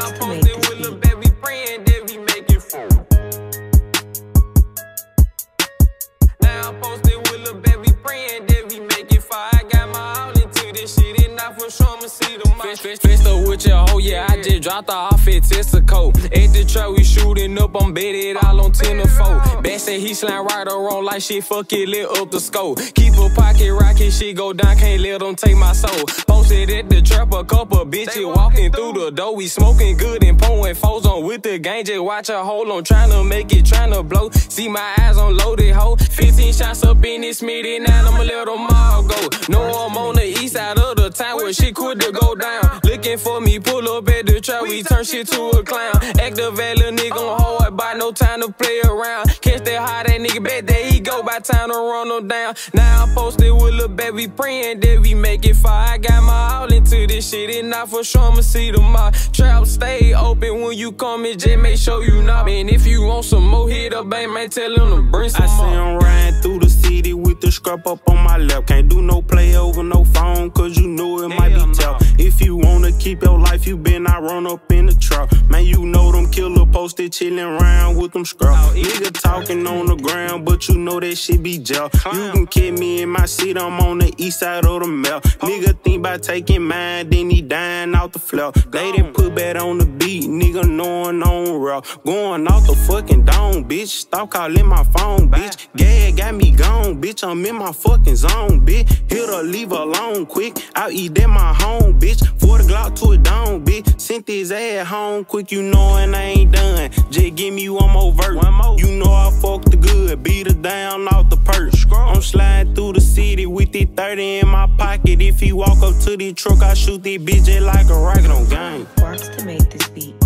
Now I'm posted with Lil Baby praying that we make it through. Now I'm posted with Lil Baby praying that we make it far. I got my all into this shit, and not for sure I'ma see the mark. Fist up with your hoe, yeah, I just dropped her off at Texaco. At the truck, we shooting up, I'm bedded all on 10 or 4. Back said he slam right or wrong like shit, fuck it, lit up the scope. Keep a pocket rocket, shit go down, can't let them take my soul. Posted at the trap, a couple bitches walking through the door. We smoking good and pouring foes on with the gang, just watch her hold on, tryna make it, tryna blow. See my eyes on loaded hoe, 15 shots up in this midi, now I'ma let them all go. No, I'm on the east side of the town where shit quit to go down. Looking for me, pull up at the trap, we turn shit to a clown. Activate little nigga on hard, by no time to play around. Catch that hot, that nigga bet that he go by time to run him down. Now I'm posted with Lil Baby praying that we make it far. I got my all into this shit, and not for sure I'ma see the mark. Trap stay open when you come in, just make sure you knock. Man, if you want some more, hit up, bang, man, tell him to bring some more. I see him riding through the city with the scrap up on my lap. Can't do no play over no phone, cause you know it might be tough. If you wanna keep your life, you better not run up in the truck. Man, you know them killer posted chillin' around with them scrubs. Nigga talking on the ground, but you know that shit be jail. You can kill me in my seat, I'm on the east side of the map. Nigga think about taking mine, then he dying off the floor. They done put back on the beat, nigga knowing on rough. Going off the fucking dome, bitch. Stop calling my phone, bitch. Gag got me gone, bitch. I'm in my fucking zone, bitch. Hit her, leave her alone quick. I'll eat at my home, bitch. 40 Glock to a dome, bitch. Sent his ass home quick, you knowin' I ain't done. Just give me one more verse. You know I fucked the good, beat her down off the purse. I'm sliding through the city with the 30 in my pocket. If he walk up to the truck, I shoot this bitch just like a rocket on game. Works to make this beat.